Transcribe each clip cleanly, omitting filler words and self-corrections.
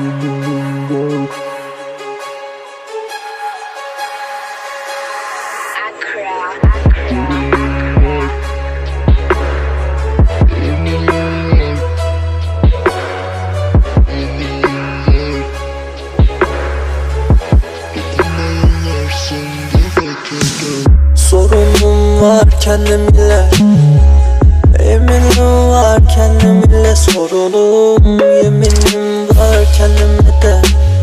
Sorunum var kendimle, eminim var kendimle. Sorunum, yeminim var kendime de.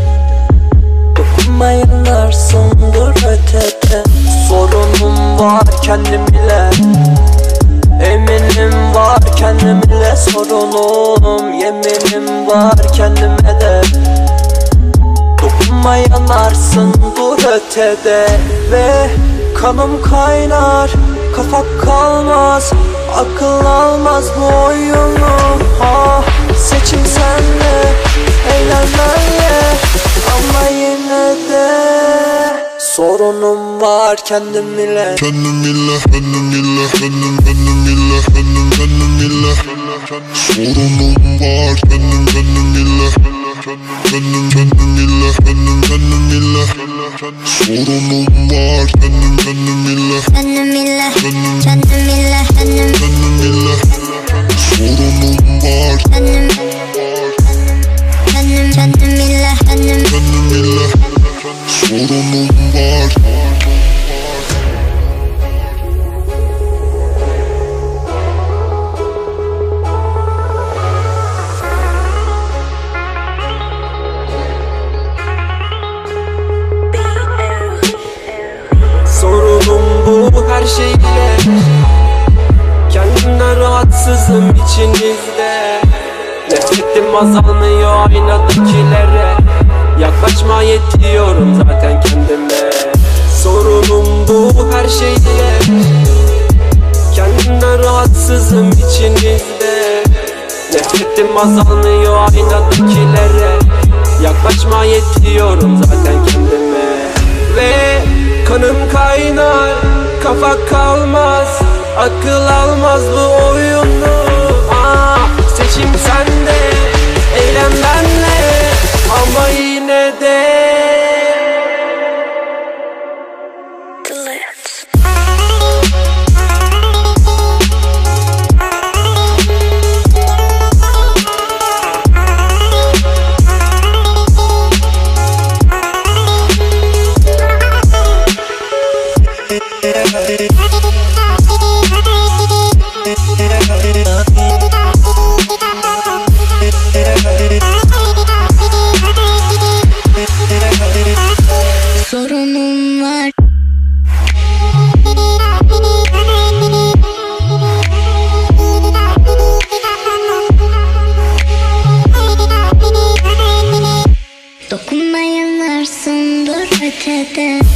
Dokunmayanlarsındır ötede. Sorunum var kendimle, eminim var kendimle. Sorunum, yeminim var kendime de. Dokunmayanlarsındır ötede. Ve kanım kaynar, kafa kalmaz, akıl almaz bu oyunu. Seçim senle, eğlenmenle, ama yine de sorunum var kendimle. Kendimle. Sorunum var kendimle. Sorunum var kendimle. Sorunum var Sorunum bu her şeyle, kendimden rahatsızım içinizde. Nefretim azalmıyor aynadakilere, yaklaşma yetiyorum zaten kendime. Sorunum bu her şeyle, kendimden rahatsızım içinizde. Nefretim azalmıyor aynadakilere, yaklaşma yetiyorum zaten kendime. Ve kanım kaynar, kafa kalmaz, akıl almaz bu oyunu. Seçim sende, eylem benle, ama yine de sorunum var. Dokunmayanlarsındır ötede.